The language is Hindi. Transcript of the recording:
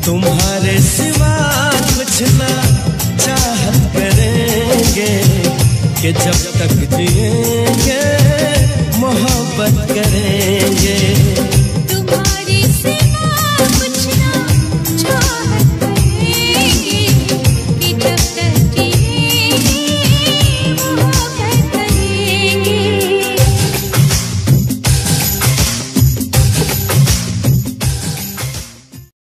तुम्हारे सिवा कुछ ना चाहत करेंगे कि जब तक जिएंगे मोहब्बत करेंगे।